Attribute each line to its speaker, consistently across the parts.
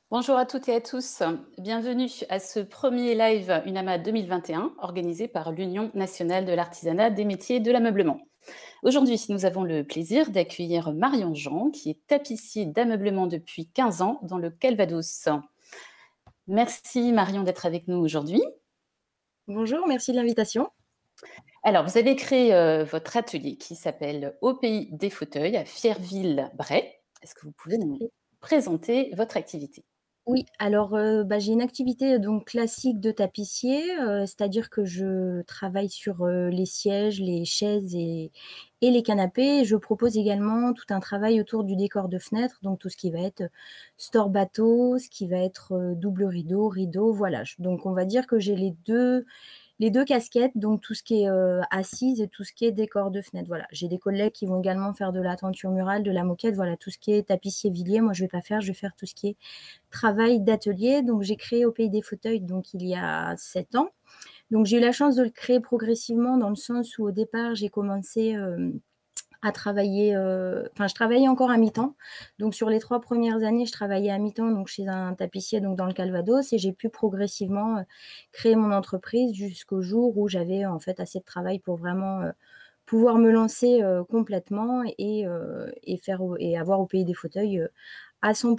Speaker 1: Bonjour à toutes et à tous. Bienvenue à ce premier live UNAMA 2021 organisé par l'Union nationale de l'artisanat des métiers de l'ameublement. Aujourd'hui, nous avons le plaisir d'accueillir Marion Jean, qui est tapissier d'ameublement depuis 15 ans dans le Calvados. Merci Marion d'être avec nous aujourd'hui.
Speaker 2: Bonjour, merci de l'invitation.
Speaker 1: Alors, vous avez créé votre atelier qui s'appelle Au pays des fauteuils à Fierville-Bray. Est-ce que vous pouvez nous présenter votre activité?
Speaker 2: Oui, alors, j'ai une activité donc classique de tapissier, c'est-à-dire que je travaille sur, les sièges, les chaises et les canapés. Je propose également tout un travail autour du décor de fenêtre, donc tout ce qui va être store bateau, ce qui va être, double rideau, rideau, voilà. Donc on va dire que j'ai les deux casquettes, donc tout ce qui est, assise et tout ce qui est décor de fenêtre, voilà. J'ai des collègues qui vont également faire de la tenture murale, de la moquette, voilà, tout ce qui est tapissier Villiers, moi je vais pas faire, je vais faire tout ce qui est travail d'atelier. Donc j'ai créé Au pays des fauteuils, donc il y a 7 ans. Donc j'ai eu la chance de le créer progressivement dans le sens où au départ j'ai commencé, à travailler, je travaillais encore à mi-temps. Donc sur les 3 premières années, je travaillais à mi-temps, donc chez un tapissier, donc dans le Calvados, et j'ai pu progressivement, créer mon entreprise jusqu'au jour où j'avais, en fait, assez de travail pour vraiment, pouvoir me lancer, complètement et faire et avoir Au pays des fauteuils, à 100.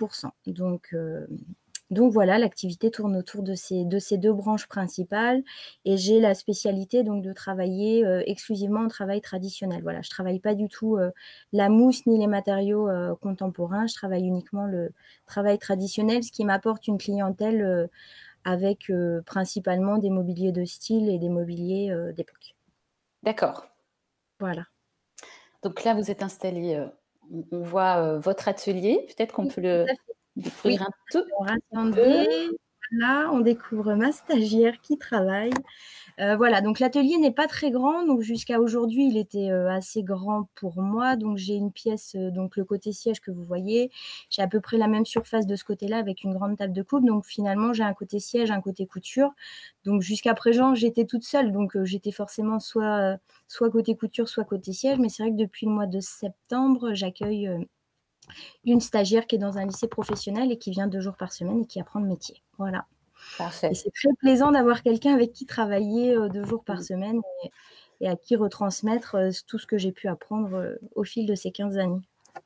Speaker 2: Donc voilà, l'activité tourne autour de ces 2 branches principales, et j'ai la spécialité donc de travailler, exclusivement en travail traditionnel. Voilà, je travaille pas du tout, la mousse ni les matériaux, contemporains. Je travaille uniquement le travail traditionnel, ce qui m'apporte une clientèle, avec, principalement des mobiliers de style et des mobiliers, d'époque.
Speaker 1: D'accord.
Speaker 2: Voilà.
Speaker 1: Donc là, vous êtes installé, on voit votre atelier. Peut-être qu'on
Speaker 2: Oui,
Speaker 1: peut
Speaker 2: tout
Speaker 1: le
Speaker 2: à fait.
Speaker 1: découvrir
Speaker 2: Oui.
Speaker 1: un tout
Speaker 2: Alors
Speaker 1: peu.
Speaker 2: attendez, voilà, on découvre ma stagiaire qui travaille. Voilà, donc l'atelier n'est pas très grand, donc jusqu'à aujourd'hui, il était, assez grand pour moi. Donc j'ai une pièce, donc le côté siège que vous voyez, j'ai à peu près la même surface de ce côté-là avec une grande table de coupe. Donc finalement, j'ai un côté siège, un côté couture. Donc jusqu'à présent, j'étais toute seule, donc j'étais forcément soit côté couture, soit côté siège. Mais c'est vrai que depuis le mois de septembre, j'accueille, une stagiaire qui est dans un lycée professionnel et qui vient 2 jours par semaine et qui apprend le métier. Voilà. Et
Speaker 1: Parfait.
Speaker 2: c'est très plaisant d'avoir quelqu'un avec qui travailler, 2 jours par
Speaker 1: Mmh.
Speaker 2: semaine et à qui retransmettre, tout ce que j'ai pu apprendre, au fil de ces 15 années.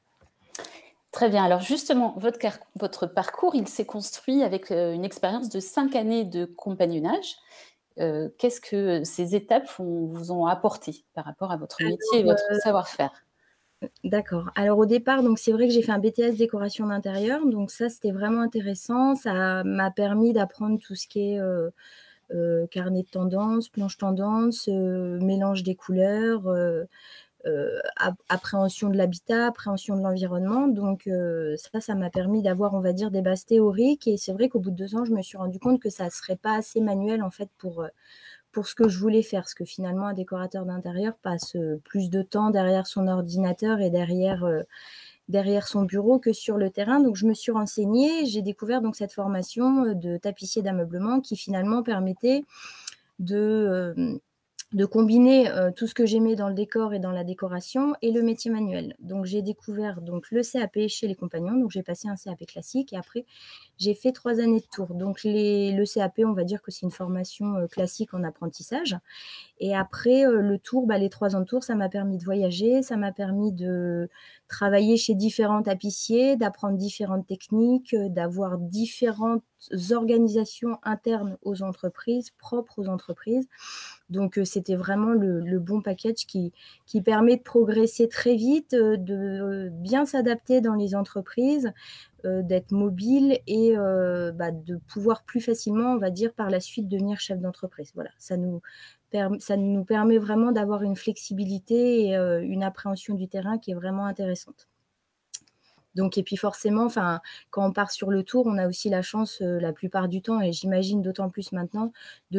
Speaker 1: Très bien. Alors justement, votre parcours, il s'est construit avec, une expérience de 5 années de compagnonnage. Qu'est-ce que ces étapes vous ont apporté par rapport à votre métier et
Speaker 2: Alors,
Speaker 1: votre savoir-faire?
Speaker 2: d'accord. Alors au départ, donc c'est vrai que j'ai fait un BTS décoration d'intérieur, donc ça, c'était vraiment intéressant. Ça m'a permis d'apprendre tout ce qui est, carnet de tendance, planche tendance, mélange des couleurs, appréhension de l'habitat, appréhension de l'environnement. Donc ça m'a permis d'avoir, on va dire, des bases théoriques, et c'est vrai qu'au bout de 2 ans, je me suis rendu compte que ça serait pas assez manuel, en fait, pour ce que je voulais faire. Parce que finalement, un décorateur d'intérieur passe, plus de temps derrière son ordinateur et derrière son bureau que sur le terrain. Donc je me suis renseignée, j'ai découvert donc cette formation, de tapissier d'ameublement qui finalement permettait de, de combiner, tout ce que j'aimais dans le décor et dans la décoration et le métier manuel. Donc j'ai découvert donc le CAP chez les Compagnons, donc j'ai passé un CAP classique et après j'ai fait 3 années de tours. Donc le CAP, on va dire que c'est une formation, classique en apprentissage, et après, le tour, les 3 ans de tour, ça m'a permis de voyager, ça m'a permis de travailler chez différents tapissiers, d'apprendre différentes techniques, d'avoir différentes organisations internes aux entreprises, propres aux entreprises. Donc c'était vraiment le bon package qui permet de progresser très vite, de bien s'adapter dans les entreprises, d'être mobile et de pouvoir plus facilement, on va dire, par la suite devenir chef d'entreprise. Voilà, ça nous permet vraiment d'avoir une flexibilité et une appréhension du terrain qui est vraiment intéressante. Donc et puis forcément, enfin, quand on part sur le tour, on a aussi la chance, la plupart du temps, et j'imagine d'autant plus maintenant,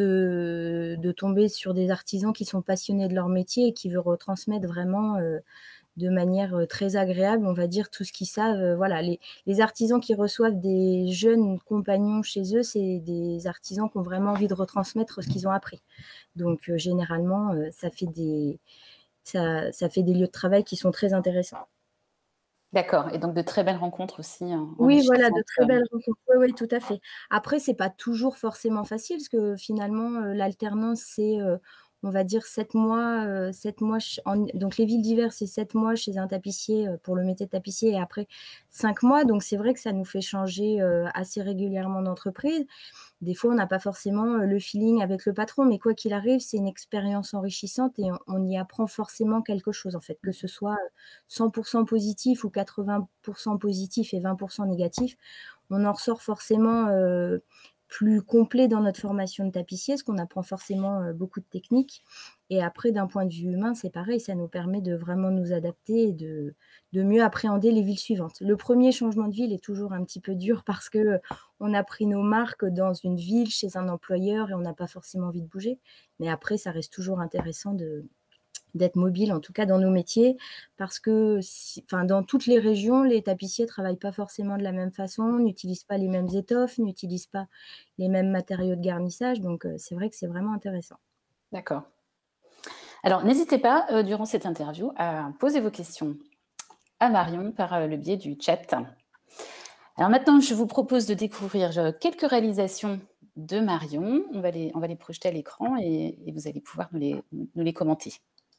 Speaker 2: de tomber sur des artisans qui sont passionnés de leur métier et qui veulent retransmettre vraiment, de manière, très agréable, on va dire, tout ce qu'ils savent, voilà. Les artisans qui reçoivent des jeunes compagnons chez eux, c'est des artisans qui ont vraiment envie de retransmettre ce qu'ils ont appris. Donc généralement, ça fait des lieux de travail qui sont très intéressants.
Speaker 1: D'accord, et donc de très belles rencontres aussi,
Speaker 2: Oui, voilà, de
Speaker 1: enrichissantes,
Speaker 2: très belles rencontres. Oui, oui, tout à fait. Après, c'est pas toujours forcément facile parce que finalement, l'alternance, c'est, on va dire 7 mois, 7 mois ch en donc les villes d'hiver, c'est 7 mois chez un tapissier, pour le métier de tapissier et après 5 mois. Donc c'est vrai que ça nous fait changer, assez régulièrement d'entreprise. Des fois, on n'a pas forcément, le feeling avec le patron, mais quoi qu'il arrive, c'est une expérience enrichissante et on y apprend forcément quelque chose, en fait, que ce soit, 100 positif ou 80 positif et 20 négatif. On en ressort forcément, plus complet dans notre formation de tapissier, parce qu'on apprend forcément, beaucoup de techniques et après d'un point de vue humain, c'est pareil, ça nous permet de vraiment nous adapter et de mieux appréhender les villes suivantes. Le premier changement de ville est toujours un petit peu dur parce que, on a pris nos marques dans une ville, chez un employeur et on n'a pas forcément envie de bouger. Mais après, ça reste toujours intéressant d'être mobile, en tout cas dans nos métiers, parce que enfin, dans toutes les régions, les tapissiers ne travaillent pas forcément de la même façon, n'utilisent pas les mêmes étoffes, n'utilisent pas les mêmes matériaux de garnissage. Donc, c'est vrai que c'est vraiment intéressant.
Speaker 1: D'accord. Alors n'hésitez pas, durant cette interview, à poser vos questions à Marion par, le biais du chat. Alors maintenant, je vous propose de découvrir, quelques réalisations de Marion. On va les projeter à l'écran et vous allez pouvoir nous les commenter.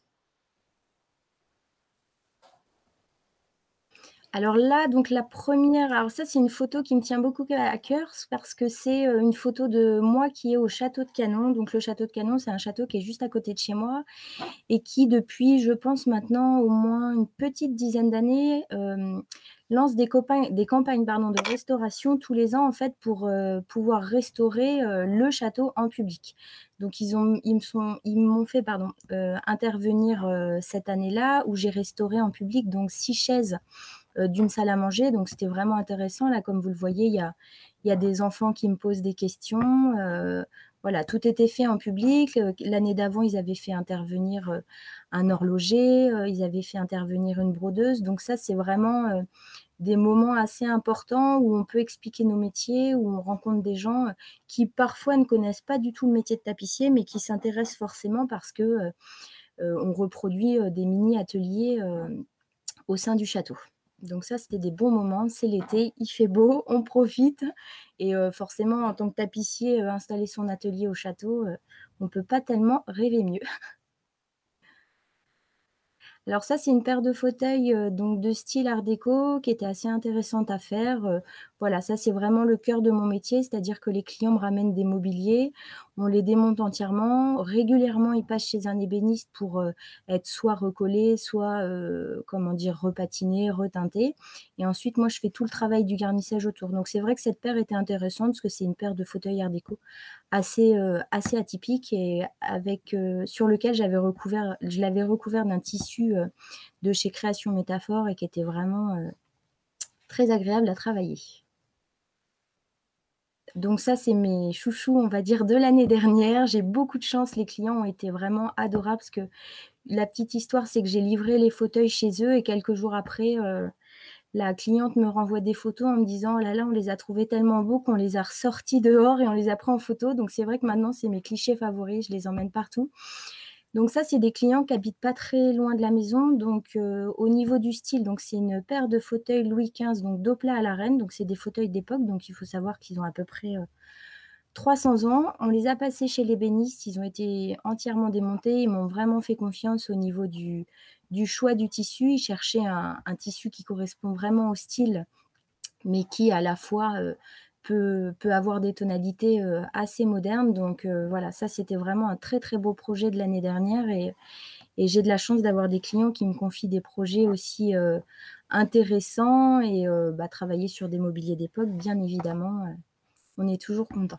Speaker 2: Alors là, donc la première, alors ça, c'est une photo qui me tient beaucoup à cœur parce que c'est, une photo de moi qui est au château de Canon. Donc le château de Canon, c'est un château qui est juste à côté de chez moi et qui depuis, je pense maintenant au moins une petite dizaine d'années, lance des campagnes, pardon, de restauration tous les ans en fait pour, pouvoir restaurer, le château en public. Donc ils m'ont fait, pardon, intervenir, cette année-là où j'ai restauré en public donc 6 chaises, d'une salle à manger. Donc c'était vraiment intéressant. Là, comme vous le voyez, il y a des enfants qui me posent des questions. Voilà, tout était fait en public. L'année d'avant, ils avaient fait intervenir un horloger, ils avaient fait intervenir une brodeuse. Donc ça, c'est vraiment des moments assez importants où on peut expliquer nos métiers, où on rencontre des gens qui parfois ne connaissent pas du tout le métier de tapissier, mais qui s'intéressent forcément parce que on reproduit des mini-ateliers au sein du château. Donc ça, c'était des bons moments. C'est l'été, il fait beau, on profite et forcément, en tant que tapissier, installer son atelier au château, on ne peut pas tellement rêver mieux. Alors ça, c'est une paire de fauteuils, donc de style art déco qui était assez intéressante à faire, voilà, ça, c'est vraiment le cœur de mon métier, c'est-à-dire que les clients me ramènent des mobiliers, on les démonte entièrement. Régulièrement, ils passent chez un ébéniste pour, être soit recollés, soit, comment dire? Repatinés, reteintés et ensuite, moi, je fais tout le travail du garnissage autour. Donc c'est vrai que cette paire était intéressante parce que c'est une paire de fauteuils art déco assez atypique et avec, sur lequel je l'avais recouvert d'un tissu, de chez Création Métaphore et qui était vraiment, très agréable à travailler. Donc ça, c'est mes chouchous, on va dire, de l'année dernière. J'ai beaucoup de chance, les clients ont été vraiment adorables parce que la petite histoire, c'est que j'ai livré les fauteuils chez eux et quelques jours après, la cliente me renvoie des photos en me disant: «Oh là là, on les a trouvés tellement beaux qu'on les a ressortis dehors et on les a pris en photo». Donc c'est vrai que maintenant, c'est mes clichés favoris, je les emmène partout. Donc ça, c'est des clients qui habitent pas très loin de la maison. Donc au niveau du style, donc c'est une paire de fauteuils Louis XV, donc dos plat à la reine. Donc c'est des fauteuils d'époque, donc il faut savoir qu'ils ont à peu près, 300 ans. On les a passés chez l'ébéniste, ils ont été entièrement démontés. Ils m'ont vraiment fait confiance au niveau du choix du tissu. Ils cherchaient un tissu qui correspond vraiment au style, mais qui à la fois, peut avoir des tonalités, assez modernes. Donc voilà, ça c'était vraiment un très, très beau projet de l'année dernière et j'ai de la chance d'avoir des clients qui me confient des projets aussi, intéressants et bah, travailler sur des mobiliers d'époque, bien évidemment, on est toujours content.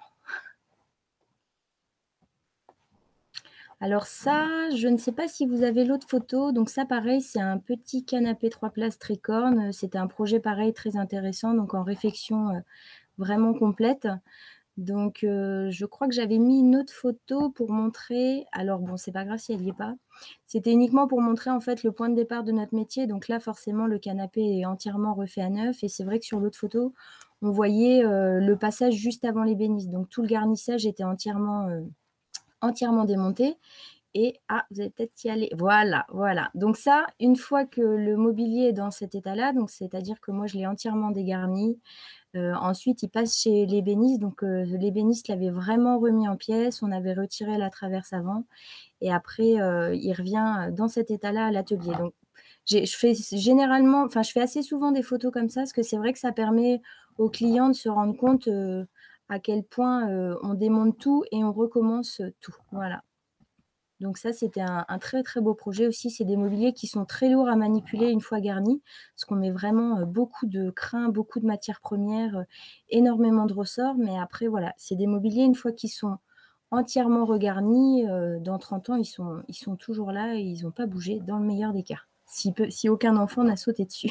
Speaker 2: Alors ça, je ne sais pas si vous avez l'autre photo. Donc ça, pareil, c'est un petit canapé 3 places tricorne. C'était un projet pareil très intéressant, donc en réfection, vraiment complète. Donc je crois que j'avais mis une autre photo pour montrer, alors bon, c'est pas grave si elle y est pas. C'était uniquement pour montrer en fait le point de départ de notre métier. Donc là, forcément, le canapé est entièrement refait à neuf et c'est vrai que sur l'autre photo, on voyait, le passage juste avant l'ébéniste. Donc tout le garnissage était entièrement démonté Et vous allez peut-être y aller. Voilà, voilà. Donc ça, une fois que le mobilier est dans cet état-là, donc c'est-à-dire que moi, je l'ai entièrement dégarni. Ensuite, il passe chez l'ébéniste. Donc, l'ébéniste l'avait vraiment remis en pièces. On avait retiré la traverse avant. Et après, il revient dans cet état-là à l'atelier. Donc, je fais généralement, enfin, je fais assez souvent des photos comme ça, parce que c'est vrai que ça permet aux clients de se rendre compte à quel point on démonte tout et on recommence tout. Voilà. Donc ça, c'était un très, très beau projet aussi. C'est des mobiliers qui sont très lourds à manipuler une fois garnis, parce qu'on met vraiment beaucoup de crin, beaucoup de matières premières, énormément de ressorts. Mais après, voilà, c'est des mobiliers, une fois qu'ils sont entièrement regarnis, dans 30 ans, ils sont toujours là et ils n'ont pas bougé, dans le meilleur des cas, si aucun enfant n'a sauté dessus.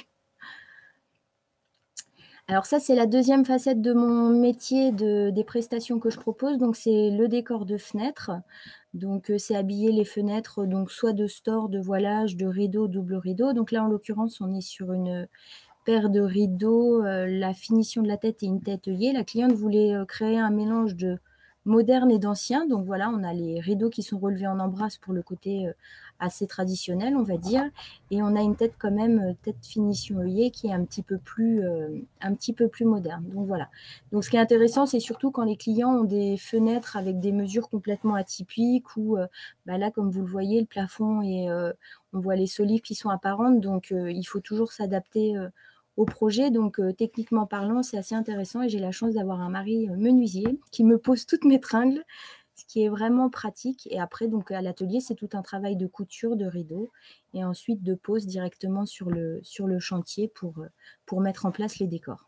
Speaker 2: Alors ça, c'est la deuxième facette de mon métier, des prestations que je propose. Donc, c'est le décor de fenêtres. Donc, c'est habiller les fenêtres, donc soit de stores, de voilage, de rideaux, double rideau. Donc là, en l'occurrence, on est sur une paire de rideaux. La finition de la tête est une tête œillet. La cliente voulait créer un mélange de moderne et d'ancien. Donc voilà, on a les rideaux qui sont relevés en embrasse pour le côté assez traditionnel, on va dire. Et on a une tête quand même, tête finition œillet, qui est un petit peu plus moderne. Donc voilà. Donc ce qui est intéressant, c'est surtout quand les clients ont des fenêtres avec des mesures complètement atypiques, ou là, comme vous le voyez, le plafond et on voit les solives qui sont apparentes. Donc il faut toujours s'adapter au projet. Donc, techniquement parlant, c'est assez intéressant et j'ai la chance d'avoir un mari menuisier qui me pose toutes mes tringles, ce qui est vraiment pratique. Et après, donc, à l'atelier, c'est tout un travail de couture de rideaux et ensuite de pose directement sur le chantier pour mettre en place les décors.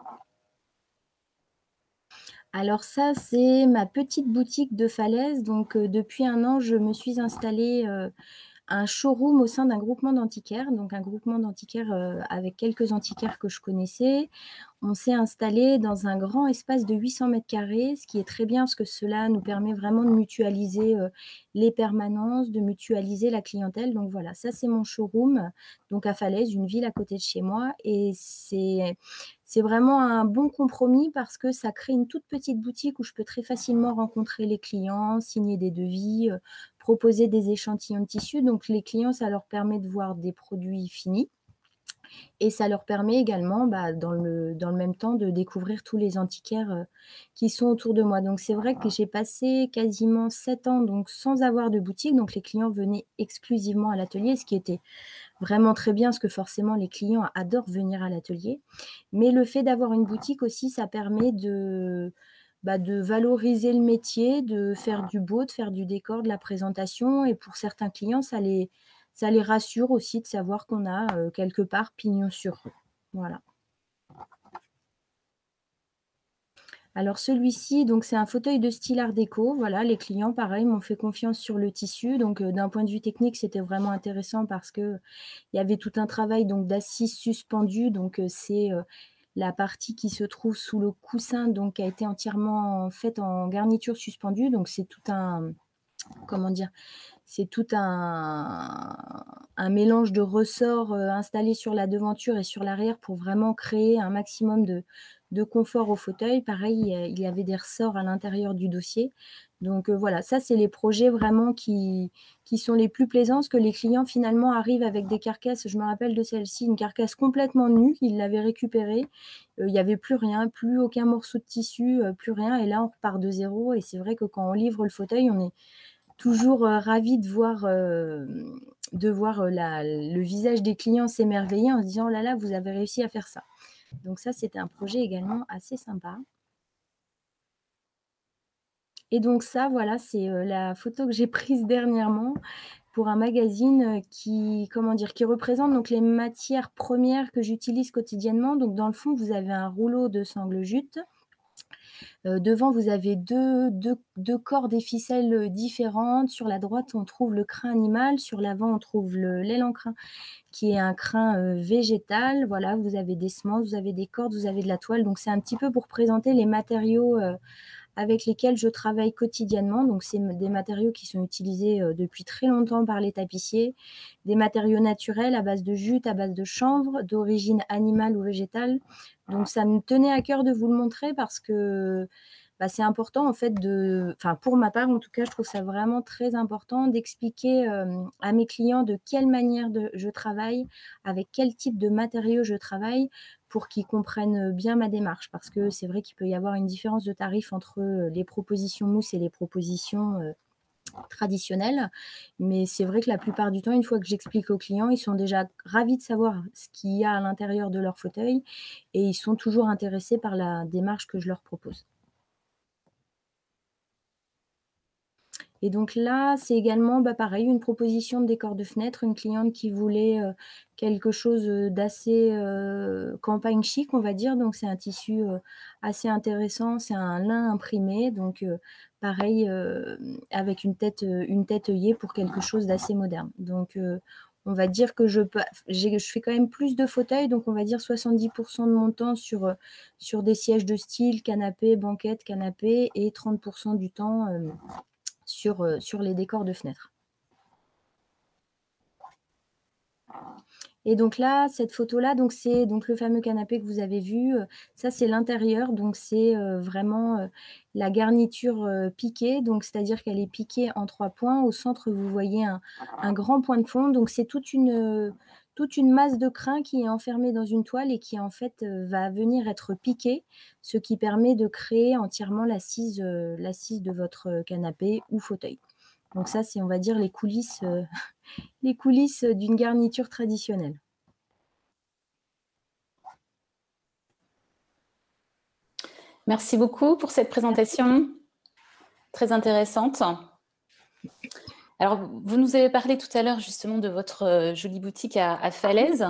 Speaker 2: Alors ça, c'est ma petite boutique de Falaise. Donc, depuis 1 an, je me suis installée un showroom au sein d'un groupement d'antiquaires, donc un groupement d'antiquaires avec quelques antiquaires que je connaissais. On s'est installé dans un grand espace de 800 mètres carrés, ce qui est très bien parce que cela nous permet vraiment de mutualiser les permanences, de mutualiser la clientèle. Donc voilà, ça c'est mon showroom, donc à Falaise, une ville à côté de chez moi. Et c'est vraiment un bon compromis parce que ça crée une toute petite boutique où je peux très facilement rencontrer les clients, signer des devis, proposer des échantillons de tissus. Donc les clients, ça leur permet de voir des produits finis. Et ça leur permet également, dans le même temps, de découvrir tous les antiquaires qui sont autour de moi. Donc c'est vrai que j'ai passé quasiment 7 ans donc, sans avoir de boutique. Donc les clients venaient exclusivement à l'atelier, ce qui était vraiment très bien, parce que forcément les clients adorent venir à l'atelier. Mais le fait d'avoir une boutique aussi, ça permet de valoriser le métier, de faire du beau, de faire du décor, de la présentation. Et pour certains clients, ça les rassure aussi de savoir qu'on a quelque part pignon sur rue. Voilà. Alors celui-ci, donc c'est un fauteuil de style art déco. Voilà, les clients, pareil, m'ont fait confiance sur le tissu. Donc d'un point de vue technique, c'était vraiment intéressant parce qu'il y avait tout un travail d'assises suspendues. Donc c'est la partie qui se trouve sous le coussin, donc qui a été entièrement faite en garniture suspendue. Donc c'est tout un, comment dire, c'est tout un mélange de ressorts installés sur la devanture et sur l'arrière pour vraiment créer un maximum de confort au fauteuil. Pareil, il y avait des ressorts à l'intérieur du dossier. Donc voilà, ça, c'est les projets vraiment qui sont les plus plaisants, parce que les clients finalement arrivent avec des carcasses. Je me rappelle de celle-ci, une carcasse complètement nue, ils l'avaient récupérée. Il n'y avait plus rien, plus aucun morceau de tissu, plus rien. Et là, on repart de zéro. Et c'est vrai que quand on livre le fauteuil, on est toujours ravi de voir le visage des clients s'émerveiller en se disant « Oh là là, vous avez réussi à faire ça ». Donc ça, c'était un projet également assez sympa. Et donc ça, voilà, c'est la photo que j'ai prise dernièrement pour un magazine qui représente donc les matières premières que j'utilise quotidiennement. Donc dans le fond, vous avez un rouleau de sangle jute. Devant, vous avez deux cordes et ficelles différentes. Sur la droite, on trouve le crin animal. Sur l'avant, on trouve l'aile en crin, qui est un crin végétal. Voilà, vous avez des semences, vous avez des cordes, vous avez de la toile. Donc, c'est un petit peu pour présenter les matériaux avec lesquels je travaille quotidiennement. Donc, c'est des matériaux qui sont utilisés depuis très longtemps par les tapissiers, des matériaux naturels à base de jute, à base de chanvre, d'origine animale ou végétale. Donc, ça me tenait à cœur de vous le montrer parce que bah, c'est important en fait enfin pour ma part en tout cas, je trouve ça vraiment très important d'expliquer, à mes clients de quelle manière je travaille, avec quel type de matériaux je travaille pour qu'ils comprennent bien ma démarche. Parce que c'est vrai qu'il peut y avoir une différence de tarif entre, les propositions mousse et les propositions, traditionnelles. Mais c'est vrai que la plupart du temps, une fois que j'explique aux clients, ils sont déjà ravis de savoir ce qu'il y a à l'intérieur de leur fauteuil et ils sont toujours intéressés par la démarche que je leur propose. Et donc là, c'est également, bah, pareil, une proposition de décor de fenêtre, une cliente qui voulait, quelque chose, d'assez, campagne chic, on va dire. Donc c'est un tissu, assez intéressant, c'est un lin imprimé, donc pareil, avec une tête œillée pour quelque chose d'assez moderne. Donc on va dire que je fais quand même plus de fauteuils, donc on va dire 70 de mon temps sur des sièges de style, canapé, banquette, canapé et 30 du temps, sur les décors de fenêtres. Et donc là, cette photo-là, donc c'est donc le fameux canapé que vous avez vu, ça c'est l'intérieur, donc c'est, vraiment, la garniture, piquée, donc c'est-à-dire qu'elle est piquée en 3 points. Au centre, vous voyez un grand point de fond, donc c'est toute une masse de crin qui est enfermée dans une toile et qui en fait, va venir être piquée, ce qui permet de créer entièrement l'assise de votre canapé ou fauteuil. Donc ça, c'est on va dire les coulisses d'une garniture traditionnelle.
Speaker 1: Merci beaucoup pour cette présentation très intéressante. Alors, vous nous avez parlé tout à l'heure justement de votre jolie boutique à Falaise.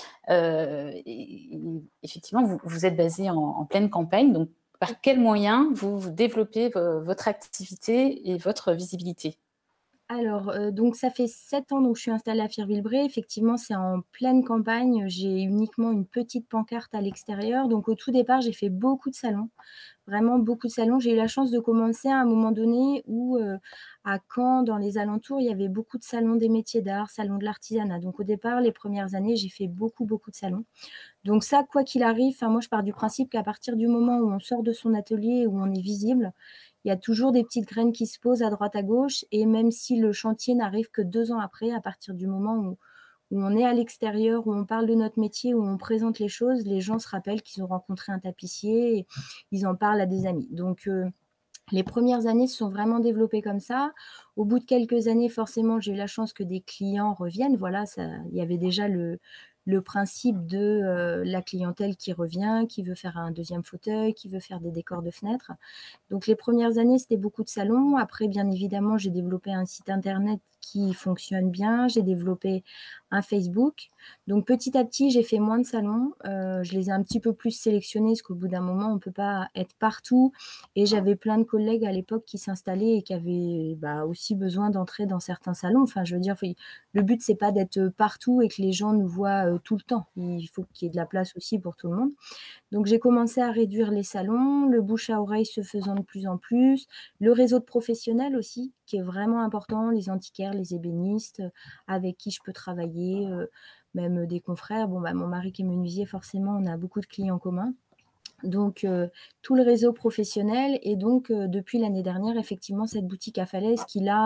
Speaker 1: Effectivement, vous êtes basé en pleine campagne. Donc, par quels moyens vous développez votre activité et votre visibilité?
Speaker 2: Alors, donc ça fait 7 ans donc je suis installée à Firville-Bray. Effectivement, c'est en pleine campagne. J'ai uniquement une petite pancarte à l'extérieur. Donc au tout départ, j'ai fait beaucoup de salons, vraiment beaucoup de salons. J'ai eu la chance de commencer à un moment donné où, à Caen, dans les alentours, il y avait beaucoup de salons des métiers d'art, salons de l'artisanat. Donc au départ, les premières années, j'ai fait beaucoup, beaucoup de salons. Donc ça, quoi qu'il arrive, enfin moi je pars du principe qu'à partir du moment où on sort de son atelier, où on est visible, il y a toujours des petites graines qui se posent à droite à gauche et même si le chantier n'arrive que 2 ans après, à partir du moment où on est à l'extérieur, où on parle de notre métier, où on présente les choses, les gens se rappellent qu'ils ont rencontré un tapissier et ils en parlent à des amis. Donc les premières années se sont vraiment développées comme ça. Au bout de quelques années, forcément, j'ai eu la chance que des clients reviennent. Voilà, ça il y avait déjà le principe de, la clientèle qui revient, qui veut faire un deuxième fauteuil, qui veut faire des décors de fenêtres. Donc les premières années, c'était beaucoup de salons. Après, bien évidemment, j'ai développé un site internet qui fonctionne bien. J'ai développé un Facebook. Donc petit à petit, j'ai fait moins de salons. Je les ai un petit peu plus sélectionnés parce qu'au bout d'un moment, on ne peut pas être partout. Et j'avais plein de collègues à l'époque qui s'installaient et qui avaient bah, aussi besoin d'entrer dans certains salons. Enfin, je veux dire, le but, c'est pas d'être partout et que les gens nous voient tout le temps. Il faut qu'il y ait de la place aussi pour tout le monde. Donc j'ai commencé à réduire les salons, le bouche à oreille se faisant de plus en plus, le réseau de professionnels aussi, qui est vraiment important, les antiquaires, les ébénistes, avec qui je peux travailler, même des confrères. Bon, bah, mon mari qui est menuisier, forcément, on a beaucoup de clients communs. Donc tout le réseau professionnel et donc depuis l'année dernière, effectivement, cette boutique à Falaise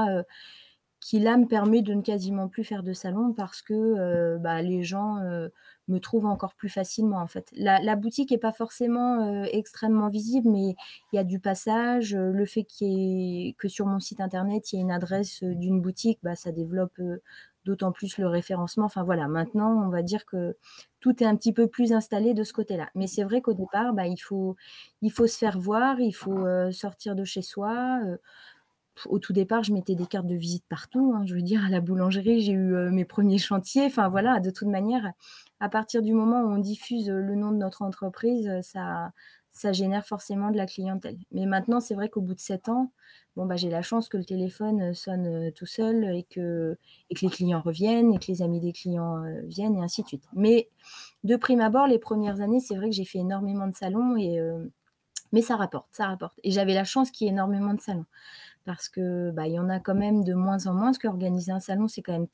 Speaker 2: qui là me permet de ne quasiment plus faire de salon parce que, bah, les gens, me trouvent encore plus facilement, en fait. La boutique est pas forcément, extrêmement visible, mais il y a du passage, le fait que sur mon site internet, il y ait une adresse, d'une boutique, bah, ça développe, d'autant plus le référencement. Enfin voilà, maintenant, on va dire que tout est un petit peu plus installé de ce côté-là. Mais c'est vrai qu'au départ, bah, il faut se faire voir, il faut, sortir de chez soi, au tout départ, je mettais des cartes de visite partout, hein. Je veux dire, à la boulangerie, j'ai eu, mes premiers chantiers. Enfin voilà, de toute manière, à partir du moment où on diffuse, le nom de notre entreprise, ça génère forcément de la clientèle. Mais maintenant, c'est vrai qu'au bout de 7 ans, bon, bah, j'ai la chance que le téléphone, sonne, tout seul et que les clients reviennent et que les amis des clients, viennent et ainsi de suite. Mais de prime abord, les premières années, c'est vrai que j'ai fait énormément de salons mais ça rapporte, ça rapporte et j'avais la chance qu'il y ait énormément de salons. Parce que, bah, il y en a quand même de moins en moins, parce qu'organiser un salon, c'est quand même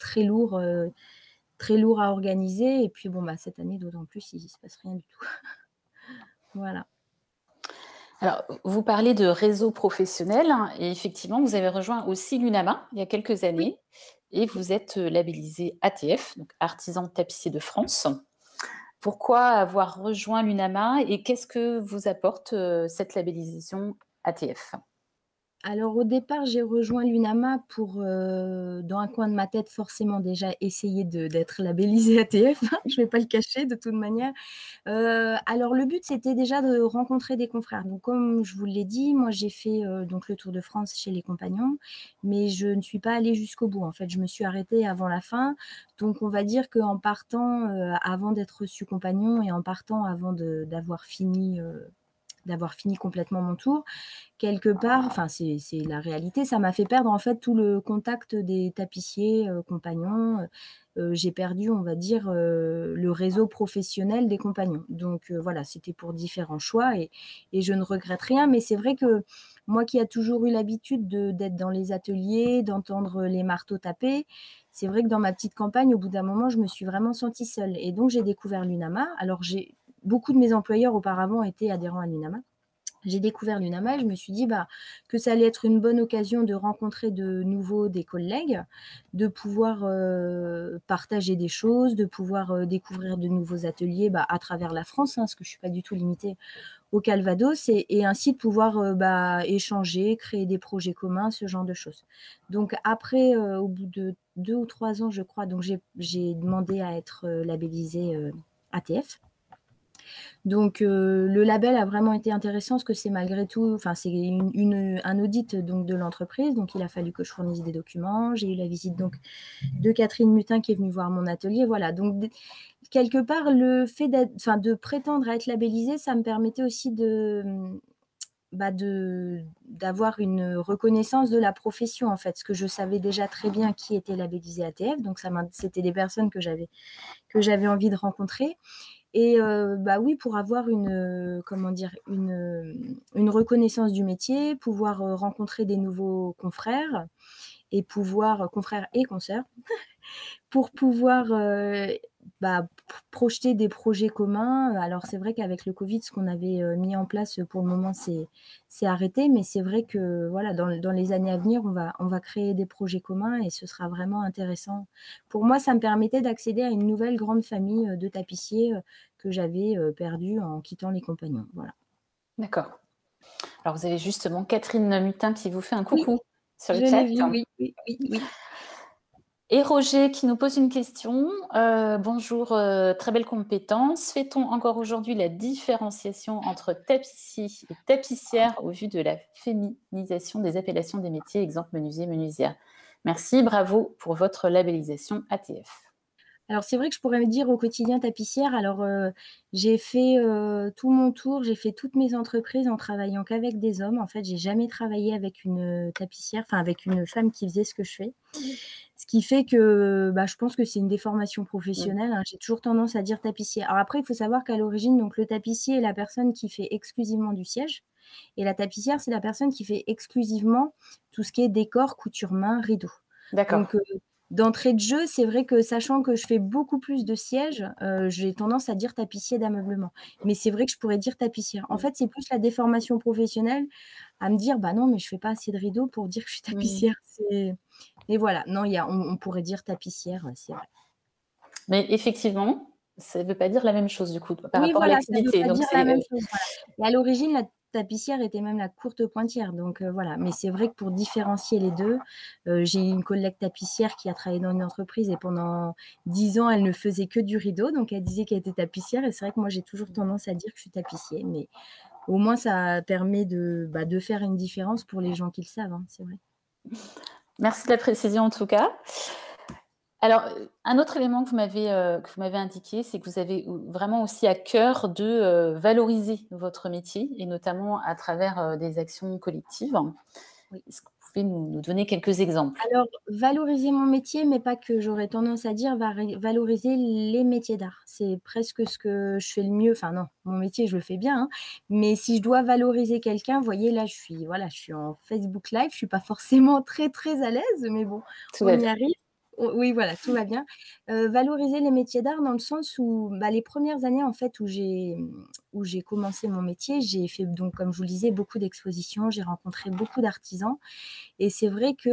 Speaker 2: très lourd à organiser et puis bon, bah, cette année, d'autant plus, il se passe rien du tout. Voilà.
Speaker 1: Alors, vous parlez de réseau professionnel hein, et effectivement, vous avez rejoint aussi l'UNAMA il y a quelques
Speaker 2: Oui.
Speaker 1: années et vous êtes labellisé ATF, donc Artisan Tapissier de France. Pourquoi avoir rejoint l'UNAMA et qu'est-ce que vous apporte cette labellisation ATF?
Speaker 2: Alors au départ, j'ai rejoint l'UNAMA pour, dans un coin de ma tête forcément déjà essayer d'être labellisée ATF, je vais pas le cacher de toute manière. Alors le but, c'était déjà de rencontrer des confrères. Donc comme je vous l'ai dit, moi j'ai fait, donc le Tour de France chez les compagnons, mais je ne suis pas allée jusqu'au bout. En fait, je me suis arrêtée avant la fin. Donc on va dire qu'en partant, avant d'être reçue compagnon et en partant avant d'avoir fini complètement mon tour, quelque part, enfin c'est la réalité, ça m'a fait perdre en fait tout le contact des tapissiers, compagnons, j'ai perdu, on va dire, le réseau professionnel des compagnons. Donc voilà, c'était pour différents choix et je ne regrette rien, mais c'est vrai que moi qui a toujours eu l'habitude d'être dans les ateliers, d'entendre les marteaux taper, c'est vrai que dans ma petite campagne, au bout d'un moment, je me suis vraiment sentie seule et donc j'ai découvert l'UNAMA. Alors j'ai beaucoup de mes employeurs auparavant étaient adhérents à l'UNAMA. J'ai découvert l'UNAMA et je me suis dit bah, que ça allait être une bonne occasion de rencontrer de nouveau des collègues, de pouvoir partager des choses, de pouvoir découvrir de nouveaux ateliers bah, à travers la France, hein, parce que je ne suis pas du tout limitée au Calvados, et ainsi de pouvoir bah, échanger, créer des projets communs, ce genre de choses. Donc après, au bout de 2 ou 3 ans, je crois, donc j'ai demandé à être labellisée ATF. Donc le label a vraiment été intéressant parce que c'est malgré tout, enfin c'est un audit donc de l'entreprise, donc il a fallu que je fournisse des documents. J'ai eu la visite donc de Catherine Mutin qui est venue voir mon atelier, voilà. Donc quelque part le fait de prétendre à être labellisée, ça me permettait aussi bah d'avoir une reconnaissance de la profession en fait, parce que je savais déjà très bien qui était labellisé ATF, donc c'était des personnes que j'avais envie de rencontrer. Et bah oui, pour avoir comment dire? Une reconnaissance du métier, pouvoir, rencontrer des nouveaux confrères et pouvoir confrères et consoeurs, pour pouvoir, bah, projeter des projets communs. Alors c'est vrai qu'avec le covid, ce qu'on avait, mis en place, pour le moment, c'est arrêté, mais c'est vrai que voilà, dans les années à venir, on va créer des projets communs et ce sera vraiment intéressant. Pour moi, ça me permettait d'accéder à une nouvelle grande famille, de tapissiers, que j'avais, perdue en quittant les compagnons, voilà.
Speaker 1: D'accord. Alors vous avez justement Catherine Mutin qui vous fait un
Speaker 2: Oui,
Speaker 1: coucou sur le
Speaker 2: je
Speaker 1: chat.
Speaker 2: l'ai vu, oui, oui, oui, oui.
Speaker 1: Et Roger qui nous pose une question. Bonjour, très belle compétence. Fait-on encore aujourd'hui la différenciation entre tapissier et tapissière au vu de la féminisation des appellations des métiers, exemple menuisier, menuisière? Merci, bravo pour votre labellisation ATF.
Speaker 2: Alors c'est vrai que je pourrais me dire au quotidien tapissière. Alors, j'ai fait, tout mon tour, j'ai fait toutes mes entreprises en travaillant qu'avec des hommes. En fait, j'ai jamais travaillé avec une, tapissière, enfin avec une femme qui faisait ce que je fais. Ce qui fait que, bah, je pense que c'est une déformation
Speaker 1: Mmh.
Speaker 2: professionnelle, hein. J'ai toujours tendance à dire tapissier. Alors après, il faut savoir qu'à l'origine, donc le tapissier est la personne qui fait exclusivement du siège et la tapissière, c'est la personne qui fait exclusivement tout ce qui est décor, couture main, rideau.
Speaker 1: D'accord.
Speaker 2: Donc, d'entrée de jeu, c'est vrai que sachant que je fais beaucoup plus de sièges, j'ai tendance à dire tapissier d'ameublement. Mais c'est vrai que je pourrais dire tapissière. En
Speaker 1: Mmh.
Speaker 2: fait, c'est plus la déformation professionnelle à me dire: «Bah non, mais je fais pas assez de rideaux pour dire que je suis
Speaker 1: Mmh.
Speaker 2: tapissière». Et voilà, non, on pourrait dire tapissière, c'est vrai.
Speaker 1: Mais effectivement, ça ne veut pas dire la même chose du coup par
Speaker 2: Oui,
Speaker 1: rapport à
Speaker 2: voilà, ça veut
Speaker 1: l'activité.
Speaker 2: pas
Speaker 1: Donc
Speaker 2: dire la
Speaker 1: c'est
Speaker 2: même chose, voilà. Et à l'origine, la tapissière était même la courte pointière, donc voilà. Mais c'est vrai que pour différencier les 2, j'ai une collègue tapissière qui a travaillé dans une entreprise et pendant 10 ans, elle ne faisait que du rideau, donc elle disait qu'elle était tapissière et c'est vrai que moi, j'ai toujours tendance à dire que je suis tapissier, mais au moins ça permet bah, de faire une différence pour les gens qui le savent, hein, c'est vrai.
Speaker 1: merci de la précision en tout cas. Alors, un autre élément que vous m'avez indiqué, c'est que vous avez vraiment aussi à cœur de, valoriser votre métier et notamment à travers, des actions collectives.
Speaker 2: Oui.
Speaker 1: Est-ce que vous pouvez nous donner quelques exemples?
Speaker 2: Alors, valoriser mon métier, mais pas que. J'aurais tendance à dire valoriser les métiers d'art. C'est presque ce que je fais le mieux. Enfin non, mon métier, je le fais bien, hein, mais si je dois valoriser quelqu'un, vous voyez, là, je suis en Facebook Live, je suis pas forcément très, très à l'aise, mais bon,
Speaker 1: Tout
Speaker 2: on
Speaker 1: va
Speaker 2: y
Speaker 1: bien.
Speaker 2: arrive. Oui, voilà, tout va bien. Valoriser les métiers d'art dans le sens où, bah, les premières années, en fait, où j'ai commencé mon métier, j'ai fait donc, comme je vous le disais, beaucoup d'expositions, j'ai rencontré beaucoup d'artisans et c'est vrai que,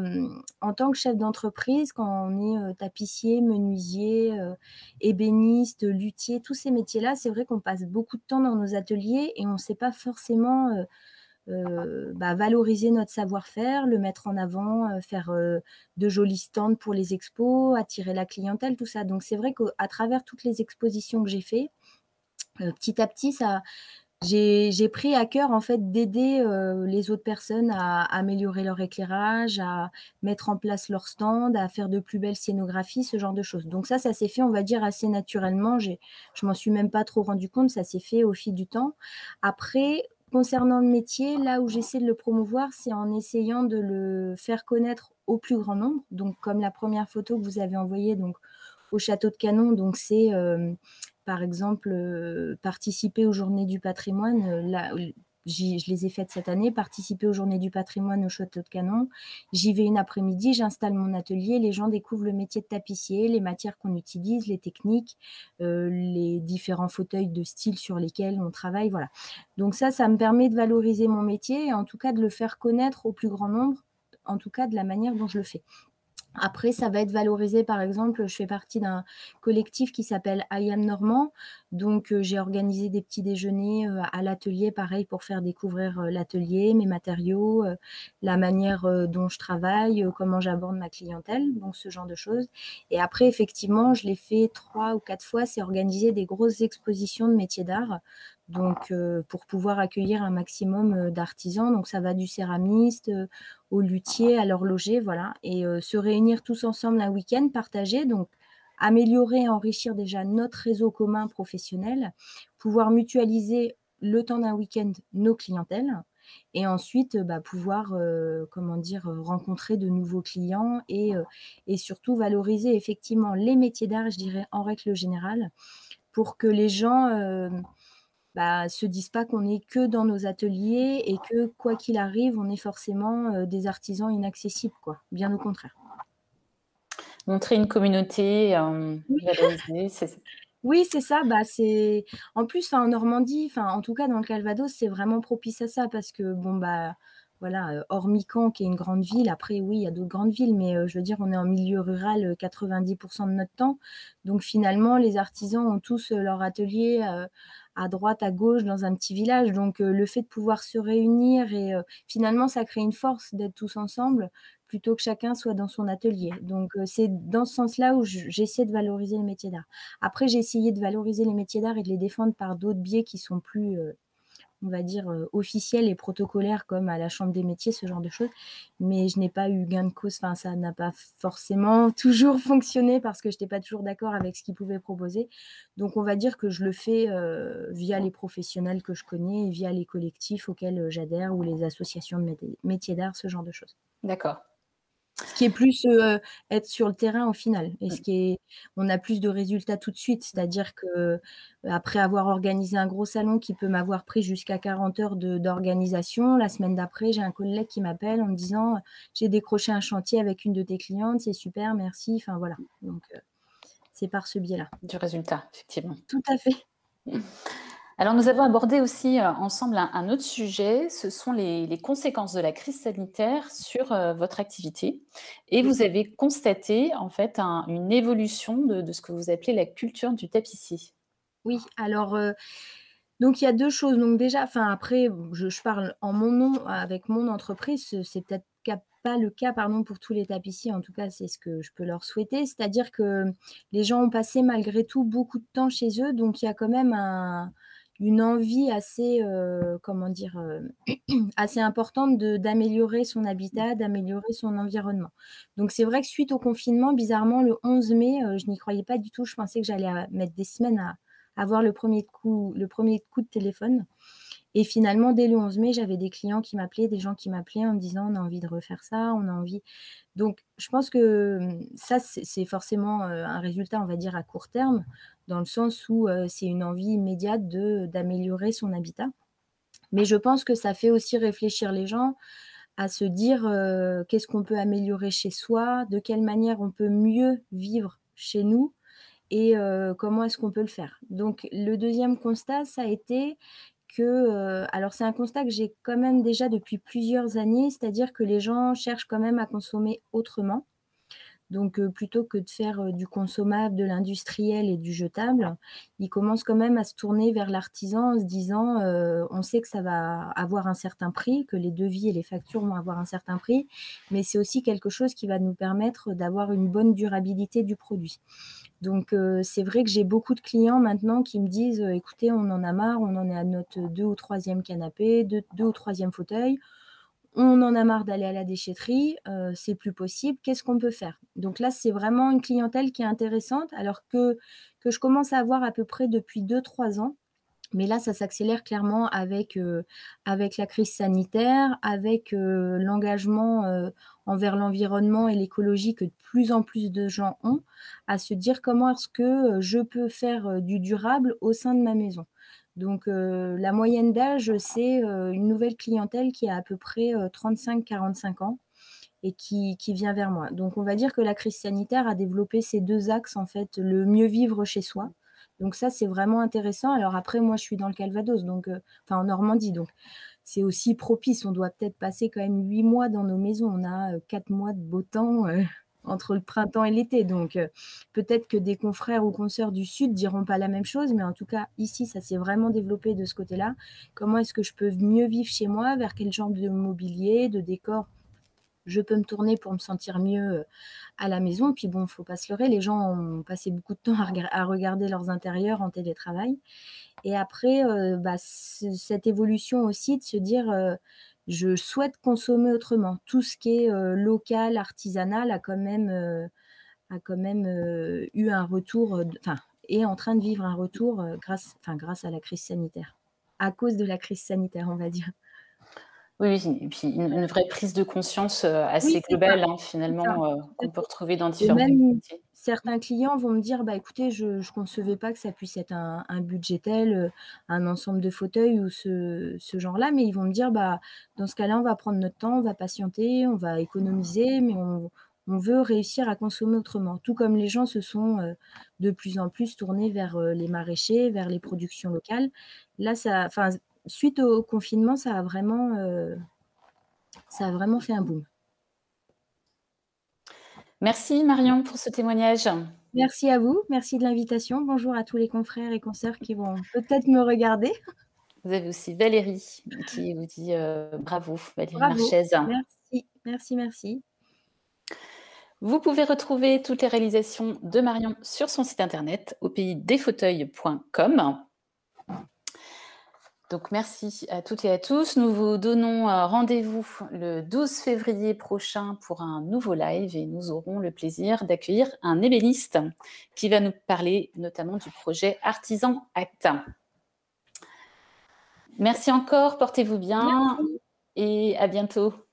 Speaker 2: en tant que chef d'entreprise, quand on est, tapissier, menuisier, ébéniste, luthier, tous ces métiers-là, c'est vrai qu'on passe beaucoup de temps dans nos ateliers et on ne sait pas forcément, bah, valoriser notre savoir-faire, le mettre en avant, faire, de jolis stands pour les expos, attirer la clientèle, tout ça. Donc c'est vrai qu'à travers toutes les expositions que j'ai fait, petit à petit, ça j'ai pris à cœur en fait d'aider, les autres personnes à améliorer leur éclairage, à mettre en place leur stand, à faire de plus belles scénographies, ce genre de choses. Donc ça s'est fait, on va dire, assez naturellement. Je m'en suis même pas trop rendu compte, ça s'est fait au fil du temps. Après, concernant le métier, là où j'essaie de le promouvoir, c'est en essayant de le faire connaître au plus grand nombre. Donc comme la première photo que vous avez envoyée donc au château de Canon, donc c'est, par exemple, participer aux Journées du patrimoine, là, je les ai faites cette année, participer aux Journées du patrimoine au château de Canon. J'y vais une après-midi, j'installe mon atelier, les gens découvrent le métier de tapissier, les matières qu'on utilise, les techniques, les différents fauteuils de style sur lesquels on travaille, voilà. Donc ça me permet de valoriser mon métier et en tout cas de le faire connaître au plus grand nombre, en tout cas de la manière dont je le fais. Après, ça va être valorisé, par exemple, je fais partie d'un collectif qui s'appelle I Am Normand. Donc, j'ai organisé des petits déjeuners à l'atelier, pareil, pour faire découvrir l'atelier, mes matériaux, la manière dont je travaille, comment j'aborde ma clientèle, donc ce genre de choses. Et après, effectivement, je l'ai fait 3 ou 4 fois, c'est organiser des grosses expositions de métiers d'art. Donc, pour pouvoir accueillir un maximum d'artisans. Donc, ça va du céramiste au luthier, à l'horloger, voilà. Et se réunir tous ensemble un week-end, partager, donc améliorer et enrichir déjà notre réseau commun professionnel, pouvoir mutualiser le temps d'un week-end nos clientèles et ensuite bah, pouvoir comment dire, rencontrer de nouveaux clients et surtout valoriser effectivement les métiers d'art, je dirais en règle générale, pour que les gens bah, se disent pas qu'on est que dans nos ateliers et que quoi qu'il arrive, on est forcément, des artisans inaccessibles, quoi. Bien au contraire.
Speaker 1: Montrer une communauté,
Speaker 2: Oui,
Speaker 1: valoriser, c'est
Speaker 2: oui, c'est ça, bah, c'est en plus, enfin, en Normandie, enfin, en tout cas dans le Calvados, c'est vraiment propice à ça parce que bon, bah, voilà, hormis Caen qui est une grande ville, après oui, il y a d'autres grandes villes, mais je veux dire, on est en milieu rural, 90 de notre temps. Donc finalement, les artisans ont tous, leur atelier, à droite, à gauche, dans un petit village. Donc le fait de pouvoir se réunir et finalement, ça crée une force d'être tous ensemble plutôt que chacun soit dans son atelier. Donc c'est dans ce sens-là où j'essaie de valoriser le métier d'art. Après, j'ai essayé de valoriser les métiers d'art et de les défendre par d'autres biais qui sont plus, on va dire, officiels et protocolaires comme à la chambre des métiers, ce genre de choses. Mais je n'ai pas eu gain de cause. Enfin, ça n'a pas forcément toujours fonctionné parce que je n'étais pas toujours d'accord avec ce qu'ils pouvaient proposer. Donc, on va dire que je le fais via les professionnels que je connais et via les collectifs auxquels j'adhère ou les associations de métiers d'art, ce genre de choses.
Speaker 1: d'accord.
Speaker 2: Ce qui est plus, être sur le terrain au final et ce qui est on a plus de résultats tout de suite. C'est-à-dire qu'après avoir organisé un gros salon qui peut m'avoir pris jusqu'à 40 heures d'organisation, la semaine d'après, j'ai un collègue qui m'appelle en me disant: «J'ai décroché un chantier avec une de tes clientes, c'est super, merci». Enfin voilà, donc c'est par ce biais-là.
Speaker 1: Du résultat, effectivement.
Speaker 2: Tout à fait.
Speaker 1: Alors, nous avons abordé aussi, ensemble un autre sujet, ce sont les conséquences de la crise sanitaire sur, votre activité et
Speaker 2: Oui.
Speaker 1: vous avez constaté, en fait, une évolution de ce que vous appelez la culture du tapissier.
Speaker 2: Oui, alors, donc il y a 2 choses. Donc déjà, enfin après, je parle en mon nom, avec mon entreprise, c'est peut-être pas le cas, pardon, pour tous les tapissiers. En tout cas, c'est ce que je peux leur souhaiter. C'est-à-dire que les gens ont passé malgré tout beaucoup de temps chez eux, donc il y a quand même une envie assez, comment dire? Assez importante d'améliorer son habitat, d'améliorer son environnement. Donc c'est vrai que suite au confinement, bizarrement, le 11 mai, je n'y croyais pas du tout. Je pensais que j'allais, mettre des semaines à avoir le premier coup de téléphone et finalement, dès le 11 mai, j'avais des clients qui m'appelaient, des gens qui m'appelaient en me disant: «On a envie de refaire ça, on a envie». Donc je pense que, ça, c'est forcément, un résultat, on va dire, à court terme, dans le sens où, c'est une envie immédiate d'améliorer son habitat. Mais je pense que ça fait aussi réfléchir les gens à se dire, qu'est-ce qu'on peut améliorer chez soi, de quelle manière on peut mieux vivre chez nous et comment est-ce qu'on peut le faire? Donc le deuxième constat, ça a été que, alors c'est un constat que j'ai quand même déjà depuis plusieurs années, c'est-à-dire que les gens cherchent quand même à consommer autrement. Donc plutôt que de faire, du consommable, de l'industriel et du jetable, ils commencent quand même à se tourner vers l'artisan en se disant, «On sait que ça va avoir un certain prix, que les devis et les factures vont avoir un certain prix, mais c'est aussi quelque chose qui va nous permettre d'avoir une bonne durabilité du produit». Donc c'est vrai que j'ai beaucoup de clients maintenant qui me disent: «Écoutez, on en a marre, on en est à notre 2 ou troisième canapé, deux ou troisième fauteuil. On en a marre d'aller à la déchetterie, c'est plus possible, qu'est-ce qu'on peut faire?» Donc là, c'est vraiment une clientèle qui est intéressante, alors que je commence à avoir à peu près depuis 2 3 ans. Mais là, ça s'accélère clairement avec la crise sanitaire, avec, l'engagement, envers l'environnement et l'écologie que de plus en plus de gens ont, à se dire: «Comment est-ce que, je peux faire, du durable au sein de ma maison?» Donc la moyenne d'âge, c'est, une nouvelle clientèle qui a à peu près, 35-45 ans et qui vient vers moi. Donc on va dire que la crise sanitaire a développé ces 2 axes, en fait, le mieux vivre chez soi. Donc ça, c'est vraiment intéressant. Alors après, moi, je suis dans le Calvados, donc enfin en Normandie, donc c'est aussi propice. On doit peut-être passer quand même 8 mois dans nos maisons. On a, 4 mois de beau temps, entre le printemps et l'été. Donc peut-être que des confrères ou consoeurs du sud diront pas la même chose, mais en tout cas, ici, ça s'est vraiment développé de ce côté-là. Comment est-ce que je peux mieux vivre chez moi? Vers quel genre de mobilier, de décor je peux me tourner pour me sentir mieux, à la maison. Puis bon, faut pas se leurrer, les gens ont passé beaucoup de temps à regarder leurs intérieurs en télétravail et après, bah, cette évolution aussi de se dire, je souhaite consommer autrement. Tout ce qui est, local, artisanal a quand même eu un retour, enfin, est en train de vivre un retour, grâce à la crise sanitaire. À cause de la crise sanitaire, on va dire.
Speaker 1: Oui, oui, et puis une vraie prise de conscience,
Speaker 2: Oui,
Speaker 1: assez globale, hein,
Speaker 2: c'est ça,
Speaker 1: finalement,
Speaker 2: tout à
Speaker 1: qu'on peut
Speaker 2: fait.
Speaker 1: retrouver dans
Speaker 2: Et
Speaker 1: différentes
Speaker 2: même
Speaker 1: activités.
Speaker 2: certains clients vont me dire: «Bah, écoutez, je concevais pas que ça puisse être un budget tel, un ensemble de fauteuils ou ce genre-là», mais ils vont me dire: «Bah, dans ce cas-là, on va prendre notre temps, on va patienter, on va économiser, mais on veut réussir à consommer autrement». Tout comme les gens se sont, de plus en plus tournés vers, les maraîchers, vers les productions locales. Là, suite au confinement, ça a vraiment fait un boom.
Speaker 1: Merci Marion pour ce témoignage.
Speaker 2: Merci à vous, merci de l'invitation. Bonjour à tous les confrères et consoeurs qui vont peut-être me regarder.
Speaker 1: Vous avez aussi Valérie qui vous dit, bravo, Valérie
Speaker 2: Bravo,
Speaker 1: Marchese.
Speaker 2: merci, merci, merci.
Speaker 1: Vous pouvez retrouver toutes les réalisations de Marion sur son site internet aupaysdesfauteuils.com. Donc merci à toutes et à tous. Nous vous donnons rendez-vous le 12 février prochain pour un nouveau live et nous aurons le plaisir d'accueillir un ébéniste qui va nous parler notamment du projet Artisan Act. Merci encore, portez-vous bien
Speaker 2: Merci.
Speaker 1: et à bientôt.